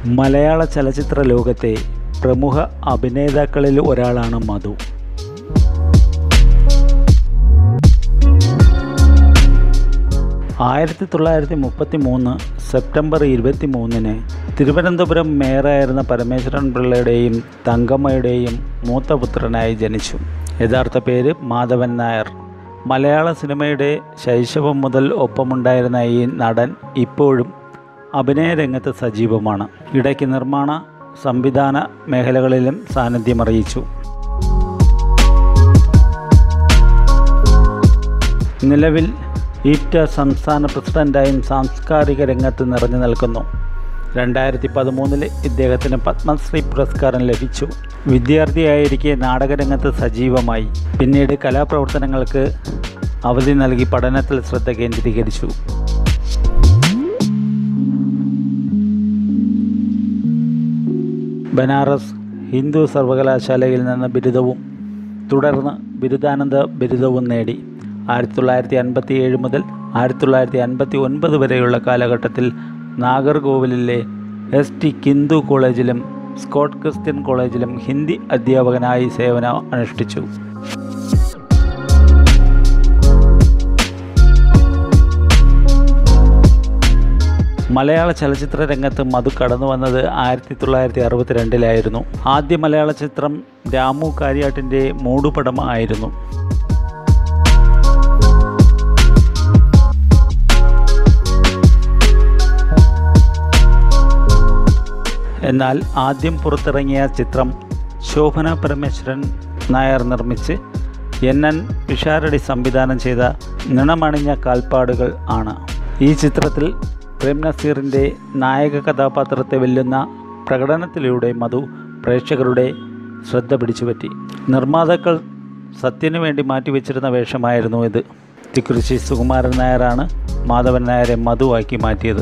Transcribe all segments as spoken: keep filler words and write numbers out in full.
മലയാള ചലച്ചിത്ര ലോകത്തെ പ്രമുഖ അഭിനേതാക്കളിൽ ഒരാളാണ് മധു. ആയിരത്തി തൊള്ളായിരത്തി മുപ്പത്തി മൂന്ന് സെപ്റ്റംബർ ഇരുപത്തി മൂന്നിന് തിരുവനന്തപുരം മേയറായിരുന്ന പരമേശ്വരൻ പിള്ളയുടെയും തങ്കമ്മയുടെയും മൂത്തപുത്രനായി ജനിച്ചു. യഥാർത്ഥ പേര് മാധവൻ നായർ. മലയാള സിനിമയുടെ ശൈശവം മുതൽ ഒപ്പമുണ്ടായിരുന്ന ഈ നടൻ ഇപ്പോഴും അഭിനയ രംഗത്ത് സജീവമാണ്. ഇടയ്ക്ക് നിർമ്മാണ സംവിധാന മേഖലകളിലും സാന്നിധ്യമറിയിച്ചു. നിലവിൽ ഈറ്റ സംസ്ഥാന പ്രസിഡൻ്റായും സാംസ്കാരിക രംഗത്ത് നിറഞ്ഞു നിൽക്കുന്നു. രണ്ടായിരത്തി പതിമൂന്നില് ഇദ്ദേഹത്തിന് പത്മശ്രീ പുരസ്കാരം ലഭിച്ചു. വിദ്യാർത്ഥിയായിരിക്കെ നാടകരംഗത്ത് സജീവമായി. പിന്നീട് കലാപ്രവർത്തനങ്ങൾക്ക് അവധി നൽകി പഠനത്തിൽ ശ്രദ്ധ കേന്ദ്രീകരിച്ചു. ബനാറസ് ഹിന്ദു സർവകലാശാലയിൽ നിന്ന് ബിരുദവും തുടർന്ന് ബിരുദാനന്ദ ബിരുദവും നേടി. ആയിരത്തി തൊള്ളായിരത്തി അൻപത്തി ഏഴ് മുതൽ ആയിരത്തി തൊള്ളായിരത്തി അൻപത്തി ഒൻപത് വരെയുള്ള കാലഘട്ടത്തിൽ നാഗർകോവിലിലെ എസ് ടി ഹിന്ദു കോളേജിലും സ്കോട്ട് ക്രിസ്ത്യൻ കോളേജിലും ഹിന്ദി അധ്യാപകനായി സേവനം അനുഷ്ഠിച്ചു. മലയാള ചലച്ചിത്ര രംഗത്ത് മധു കടന്നു വന്നത് ആയിരത്തി തൊള്ളായിരത്തി അറുപത്തി രണ്ടിലായിരുന്നു. ആദ്യ മലയാള ചിത്രം രാമു കാര്യാട്ടിൻ്റെ മൂടുപടം ആയിരുന്നു. എന്നാൽ ആദ്യം പുറത്തിറങ്ങിയ ചിത്രം ശോഭന പരമേശ്വരൻ നായർ നിർമ്മിച്ച് എൻ എൻ പിഷാരടി സംവിധാനം ചെയ്ത നിണമണിഞ്ഞ കാൽപ്പാടുകൾ ആണ്. ഈ ചിത്രത്തിൽ പ്രേം നസീറിൻ്റെ നായക കഥാപാത്രത്തെ വെല്ലുന്ന പ്രകടനത്തിലൂടെ മധു പ്രേക്ഷകരുടെ ശ്രദ്ധ പിടിച്ചുപറ്റി. നിർമ്മാതാക്കൾ സത്യനു വേണ്ടി മാറ്റിവെച്ചിരുന്ന വേഷമായിരുന്നു ഇത്. തിക്കുറിശ്ശി സുകുമാരൻ നായരാണ് മാധവൻ നായരെ മധുവാക്കി മാറ്റിയത്.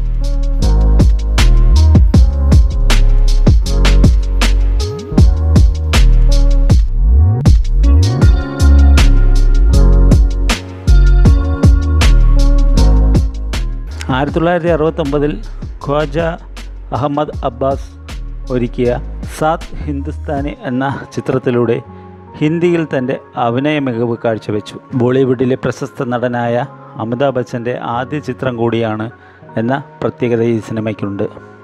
ആയിരത്തി തൊള്ളായിരത്തി അറുപത്തൊമ്പതിൽ ഖ്വാജ അഹമ്മദ് അബ്ബാസ് ഒരുക്കിയ സാത് ഹിന്ദുസ്ഥാനി എന്ന ചിത്രത്തിലൂടെ ഹിന്ദിയിൽ തൻ്റെ അഭിനയ മികവ് കാഴ്ചവെച്ചു. ബോളിവുഡിലെ പ്രശസ്ത നടനായ അമിതാഭ് ബച്ചൻ്റെ ആദ്യ ചിത്രം കൂടിയാണ് എന്ന പ്രത്യേകത ഈ സിനിമയ്ക്കുണ്ട്.